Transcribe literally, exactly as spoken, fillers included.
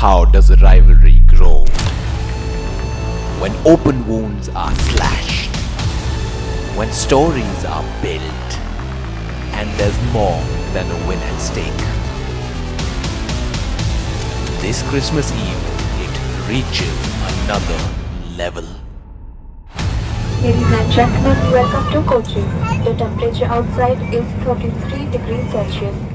how does a rivalry grow? When open wounds are slashed, when stories are built, and there's more than a win at stake. This Christmas Eve, it reaches another level. Ladies and gentlemen, welcome to Kochi. The temperature outside is thirty-three degrees Celsius.